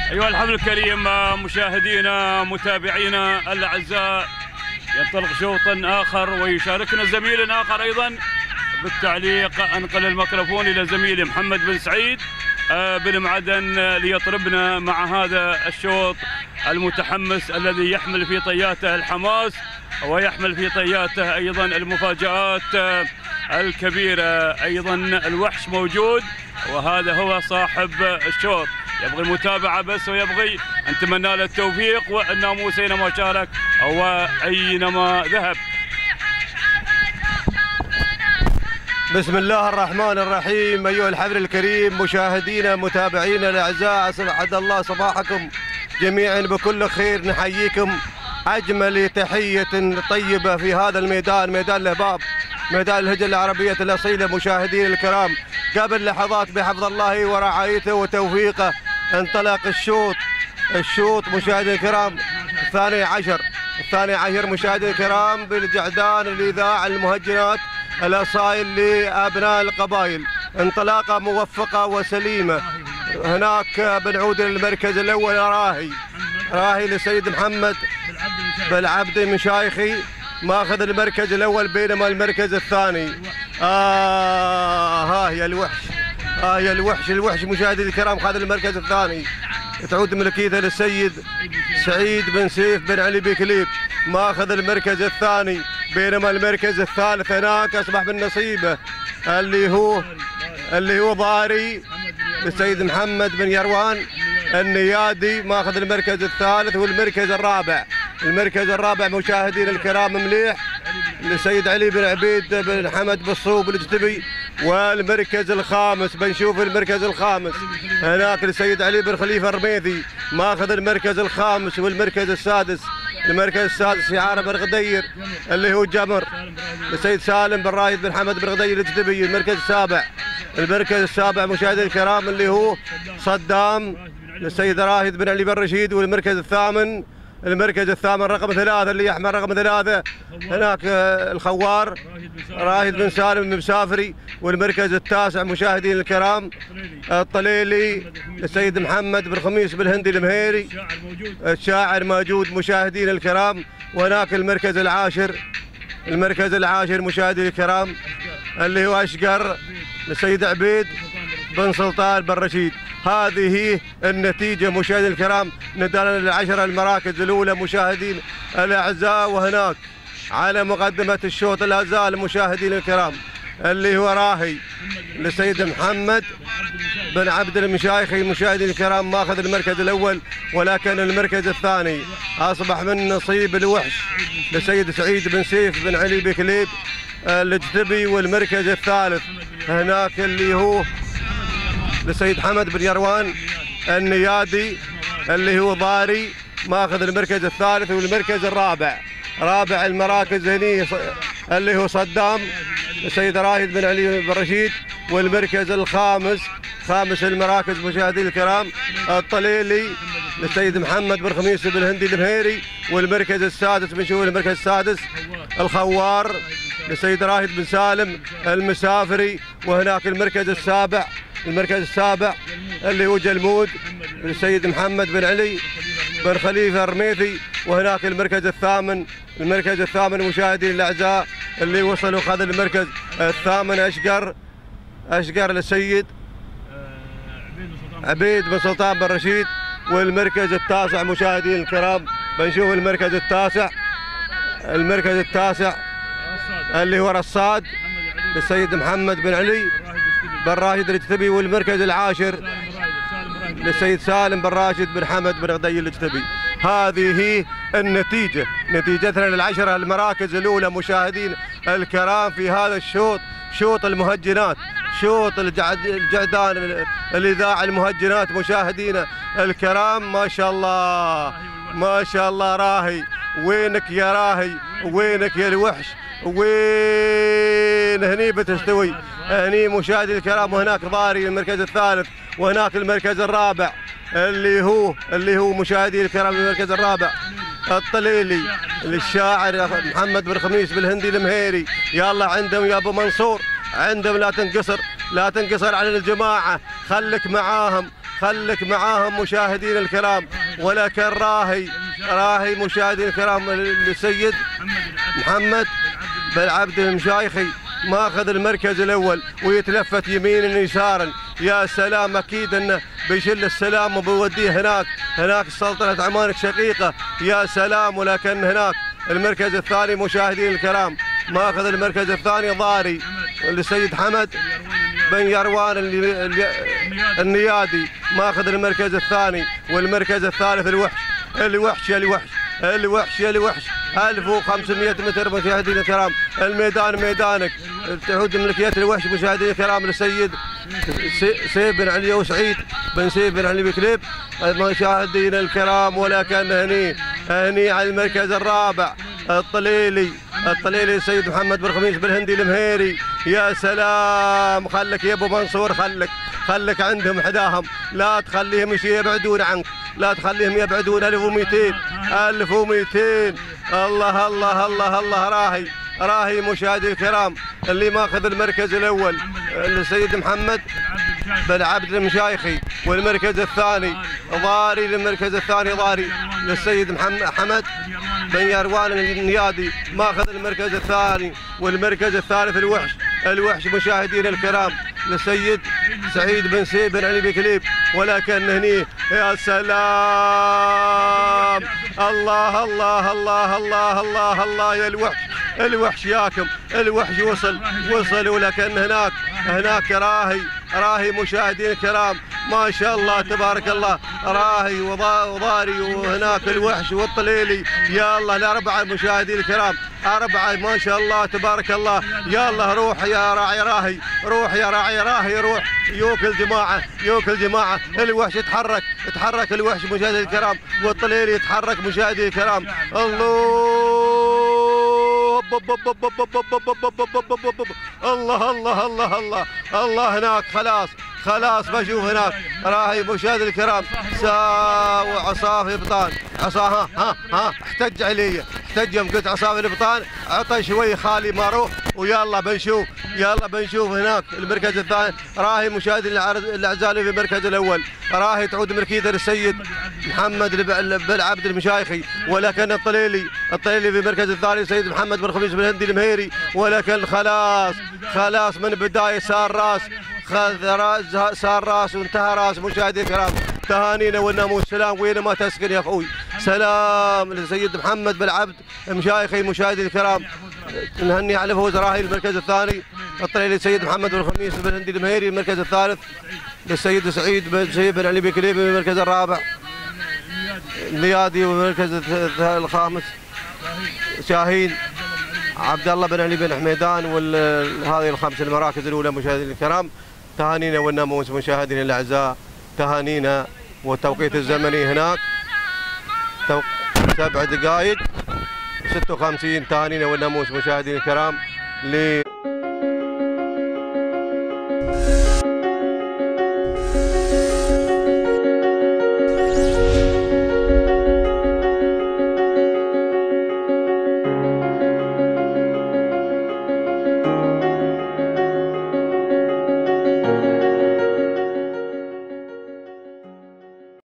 أيها الحفل الكريم مشاهدينا متابعينا الأعزاء، ينطلق شوط آخر ويشاركنا زميل آخر أيضا بالتعليق. أنقل الميكروفون إلى زميلي محمد بن سعيد بن معدن ليطربنا مع هذا الشوط المتحمس الذي يحمل في طياته الحماس ويحمل في طياته أيضا المفاجآت الكبيرة. أيضا الوحش موجود وهذا هو صاحب الشوط، يبغي المتابعة بس ويبغي نتمنى له التوفيق والناموس أينما شارك وأينما ذهب. بسم الله الرحمن الرحيم. أيها الحفل الكريم مشاهدينا متابعينا الأعزاء، أسعد الله صباحكم جميعا بكل خير. نحييكم أجمل تحية طيبة في هذا الميدان، ميدان الأهباب، ميدان الهجة العربية الأصيلة. مشاهدينا الكرام، قبل لحظات بحفظ الله ورعايته وتوفيقه انطلق الشوط مشاهدينا الكرام الثاني عشر مشاهدينا الكرام بالجعدان الإذاعة المهجنات الأصايل لأبناء القبائل. انطلاقة موفقة وسليمة. هناك بنعود للمركز الأول راهي للسيد محمد بالعبد مشايخي ماخذ المركز الأول، بينما المركز الثاني ها هي الوحش مشاهدينا الكرام خذ المركز الثاني. تعود ملكيته للسيد سعيد بن سيف بن علي بكليب ماخذ المركز الثاني، بينما المركز الثالث هناك اصبح بالنصيبه اللي هو ضاري السيد محمد بن يروان النيادي ماخذ المركز الثالث. والمركز الرابع مشاهدينا الكرام مليح للسيد علي بن عبيد بن حمد بالصوب الاجتبي. والمركز الخامس بنشوف المركز الخامس هناك للسيد علي بن خليفه الرميثي ماخذ المركز الخامس. والمركز السادس شعار بن غدير اللي هو جمر السيد سالم بن رايد بن حمد بن غدير الاجتبي. المركز السابع مشاهدينا الكرام اللي هو صدام للسيد راهد بن علي بن رشيد. والمركز الثامن رقم 3 اللي يحمل رقم 3 هناك الخوار راهد بن سالم بن مسافري. والمركز التاسع مشاهدينا الكرام الطليلي السيد محمد بن خميس بالهندي المهيري، الشاعر موجود مشاهدينا الكرام. وهناك المركز العاشر مشاهدينا الكرام اللي هو أشقر للسيد عبيد بن سلطان بن رشيد. هذه النتيجة مشاهدينا الكرام ندانا للعشرة المراكز الأولى مشاهدين الأعزاء. وهناك على مقدمة الشوط لا زال مشاهدينا الكرام اللي هو راهي للسيد محمد بن عبد المشايخي مشاهدينا الكرام ماخذ المركز الأول، ولكن المركز الثاني أصبح من نصيب الوحش للسيد سعيد بن سيف بن علي بكليب الاجتبي. والمركز الثالث هناك اللي هو للسيد حمد بن يروان النيادي اللي هو ضاري ماخذ المركز الثالث. والمركز رابع المراكز هني اللي هو صدام السيد راهد بن علي بن رشيد. والمركز خامس المراكز مشاهدينا الكرام الطليلي للسيد محمد بن خميس بن هندي المهيري. والمركز السادس بنشوف المركز السادس الخوار للسيد راهد بن سالم المسافري. وهناك المركز السابع اللي هو جلمود للسيد محمد بن علي بن خليفه الرميثي. وهناك المركز الثامن مشاهدينا الاعزاء اللي وصلوا خذ المركز الثامن اشقر للسيد عبيد بن سلطان بن رشيد. والمركز التاسع مشاهدينا الكرام بنشوف المركز التاسع اللي هو رصاد للسيد محمد بن علي بن راشد الاجتبي. والمركز العاشر للسيد سالم بن راشد بن حمد بن غدي الاجتبي. هذه النتيجة، نتيجتنا للعشرة المراكز الأولى مشاهدين الكرام في هذا الشوط، شوط المهجنات، شوط الجعدان الإذاعة المهجنات مشاهدينا الكرام. ما شاء الله راهي، وينك يا راهي، وينك يا الوحش، وين هني بتستوي هني مشاهدي الكرام. وهناك ضاري المركز الثالث، وهناك المركز الرابع اللي هو مشاهدي الكرام المركز الرابع الطليلي للشاعر محمد بن خميس بالهندي المهيري. يلا عندهم يا ابو منصور، عندهم لا تنقصر عن الجماعه، خلك معاهم خلك معاهم مشاهدين الكرام. ولكن راهي مشاهدين الكرام للسيد محمد بالعبد المشايخي ماخذ المركز الاول ويتلفت يمينا يسارا. يا سلام، اكيد انه بيشل السلام وبيوديه هناك سلطنه عمان الشقيقه. يا سلام. ولكن هناك المركز الثاني مشاهدين الكرام ماخذ المركز الثاني ضاري للسيد حمد بن يروان النيادي ماخذ المركز الثاني. والمركز الثالث الوحش 1500 متر مشاهدينا الكرام. الميدان ميدانك، تعود ملكية الوحش مشاهدينا الكرام للسيد سيف بن علي وسعيد بن سيف بن علي بكليب مشاهدينا الكرام. ولكن هني على المركز الرابع الطليلي السيد محمد بن خميس بن هندي المهيري. يا سلام، خلك يا ابو منصور، خلك عندهم حداهم، لا تخليهم يبعدون عنك، لا تخليهم يبعدون. 1200 الله الله الله الله. راهي مشاهدي الكرام اللي ماخذ المركز الاول السيد محمد بالعبد المشايخي. والمركز الثاني ضاري للسيد حمد بن يروان النيادي ماخذ المركز الثاني. والمركز الثالث الوحش مشاهدينا الكرام للسيد سعيد بن سيف بن علي بكليب. ولكن هني يا سلام، الله الله الله الله الله الله. يا الوحش ياكم، الوحش وصل. ولكن هناك راهي مشاهدين الكرام ما شاء الله تبارك الله، راهي وضاري وهناك الوحش والطليلي. يا الله الأربعة مشاهدين الكرام، أربعة ما شاء الله تبارك الله. يا الله روح يا راعي راهي، روح يا راعي راهي، روح. يوك الجماعة الوحش اتحرك الوحش مشاهدين الكرام، والطليلي يتحرك مشاهدين الكرام. الله الله الله الله الله. هناك خلاص بشوف هناك راهي مشاهدي الكرام عصاه في بطان عصاه. ها احتج علي، يوم قلت عصاه في البطان عطى شوي خالي ما روح. ويلا بنشوف هناك المركز الثاني. راهي مشاهدي الاعزاء في المركز الاول، راهي تعود ملكيته للسيد محمد بالعبد المشايخي. ولكن الطليلي في المركز الثاني السيد محمد بن خميس بن هندي المهيري. ولكن خلاص من بدايه صار راس وانتهى راس مشاهدي الكرام. تهانينا والناموس سلام وين ما تسكن يا اخوي. سلام للسيد محمد بالعبد مشايخي مشاهدي الكرام. نهني على فوز راهي المركز الثاني. الطليلي السيد محمد بن خميس بن هندي المهيري. المركز الثالث للسيد سعيد بن سيف بن علي بكليبي. المركز الرابع النيادي. والمركز الخامس شاهين عبد الله بن علي بن حميدان. وهذه الخمس المراكز الاولى مشاهدينا الكرام. تهانينا والناموس مشاهدينا الاعزاء، تهانينا. والتوقيت الزمني هناك 7 دقائق 56. تهانينا والناموس مشاهدينا الكرام